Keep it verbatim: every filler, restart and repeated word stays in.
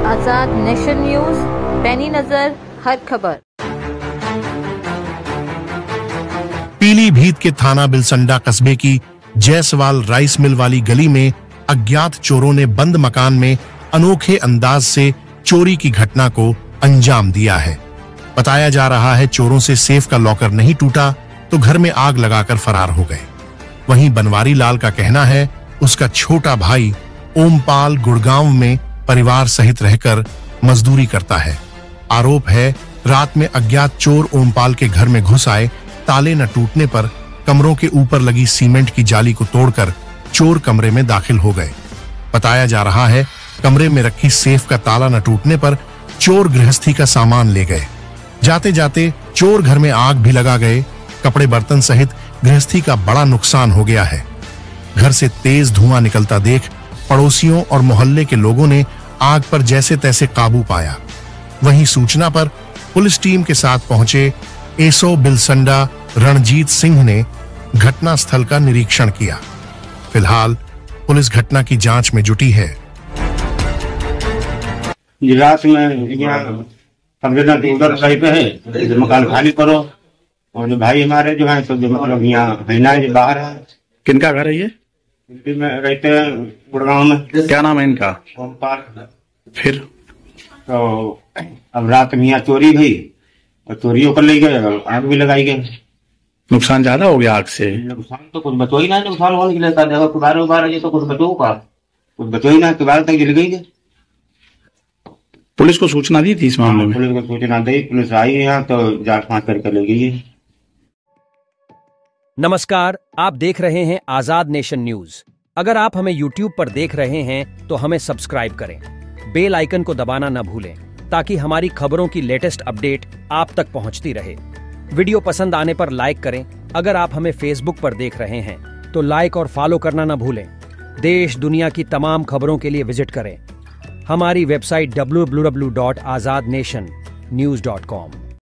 आजाद nation news, पैनी नजर हर खबर। पीलीभीत के थाना बिलसंडा कस्बे की जयसवाल राइस मिल वाली गली में अज्ञात चोरों ने बंद मकान में अनोखे अंदाज से चोरी की घटना को अंजाम दिया है। बताया जा रहा है चोरों से सेफ का लॉकर नहीं टूटा तो घर में आग लगाकर फरार हो गए। वहीं बनवारी लाल का कहना है उसका छोटा भाई ओमपाल गुड़गांव में परिवार सहित रहकर मजदूरी करता है। आरोप है रात में अज्ञात चोर ओमपाल के घर में घुस आए, ताले न टूटने पर कमरों के ऊपर लगी सीमेंट की जाली को तोड़कर चोर कमरे में दाखिल हो गए। बताया जा रहा है कमरे में रखी सेफ का ताला न टूटने पर चोर गृहस्थी का सामान ले गए। जाते जाते चोर घर में आग भी लगा गए। कपड़े बर्तन सहित गृहस्थी का बड़ा नुकसान हो गया है। घर से तेज धुआं निकलता देख पड़ोसियों और मोहल्ले के लोगों ने आग पर जैसे तैसे काबू पाया। वहीं सूचना पर पुलिस टीम के साथ पहुंचे एसओ बिलसंडा रणजीत सिंह ने घटनास्थल का निरीक्षण किया। फिलहाल पुलिस घटना की जांच में जुटी है। रात में यहाँ उधर साइड पे है, मकान खाली करो और जो भाई हमारे जो है तो जो मतलब यहाँ महीना है जो बाहर है। किनका घर है ये? में रहते हैं गुड़गांव में। क्या नाम है इनका? फिर तो अब रात में यहाँ चोरी हुई और चोरियों कर ले गए, आग भी लगाई गई। नुकसान ज्यादा हो गया आग से? नुकसान तो कुछ बचो ही ना, नुकसान होने के लिए देखो कुबार उबार तो कुछ बचो का कुछ बचो ही ना, कुबार तक जल गई। पुलिस को सूचना दी थी इस मामले में? पुलिस को सूचना दी, पुलिस आई यहाँ तो जांच फांच करके ले गई। नमस्कार, आप देख रहे हैं आजाद नेशन न्यूज। अगर आप हमें यूट्यूब पर देख रहे हैं तो हमें सब्सक्राइब करें, बेल आइकन को दबाना न भूलें ताकि हमारी खबरों की लेटेस्ट अपडेट आप तक पहुंचती रहे। वीडियो पसंद आने पर लाइक करें। अगर आप हमें फेसबुक पर देख रहे हैं तो लाइक और फॉलो करना न भूलें। देश दुनिया की तमाम खबरों के लिए विजिट करें हमारी website W W W dot Azad nation news dot com.